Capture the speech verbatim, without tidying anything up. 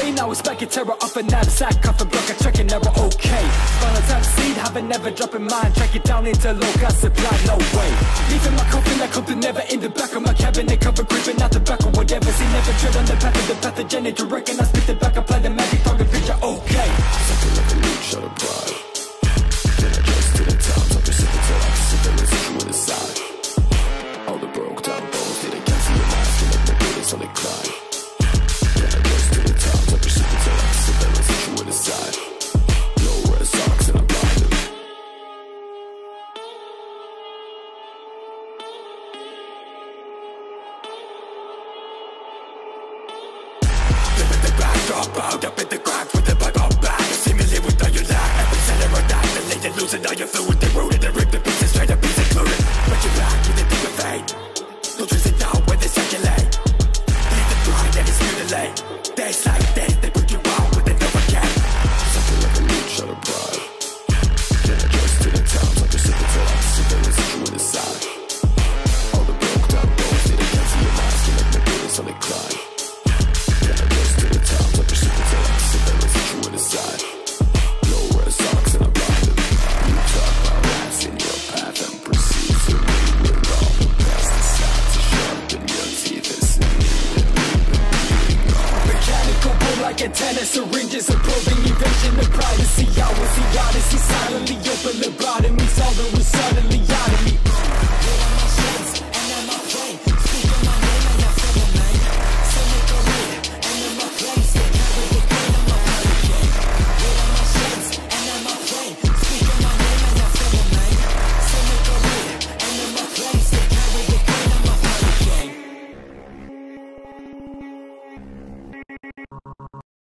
spleen, I was back in terror off a knapsack, coffin, block, a track and never okay. Spinal tap seed, haven't never dropping mine, track it down into locust supply, no way. Leaving my coffin like Haute, never in the back of my cabinet, cover creeping out the back or whatever. See, never tread on the path of the pathogenic, you reckon I spit it back, apply the magic, target picture, okay. Something like a leech or a bribe. Then adjust to the times, I precipitate, I precipitate, sit you in the side. All the broke down bones, need a gas in your mask, and let the bullets on the climb. Then adjust to the times, I precipitate, I precipitate, sit you in the side. No red socks and I'm blinded. Live in the back, drop out, up in the cracks with the bug on back. See me live without your lack, every center of that. The late and losing all your fluid, they wrote it and ripped the pieces straight up, pieces included. But you're back with a deep of fate. Don't twist it down when they circulate. Leave the grind and it's mutilate. Days like days, they put you out with a never can. Something like a leech or a bribe. Then adjust to the times, I precipitate, I precipitate, sit you in the side. All the broke down bones, need a gas in your mask, and let the bullets on the climb. Then adjust to the times, I precipitate, I precipitate, sit you in the side. No red socks and I'm blinded. You talk about rats in your path and proceed to lead with all the pesticides to sharpen your teeth and sneak and leave on. Mechanical bull like antenna, syringes, approving evasion of privacy. I was the odyssey, silently open lobotomy, solving with suddenly odyssey.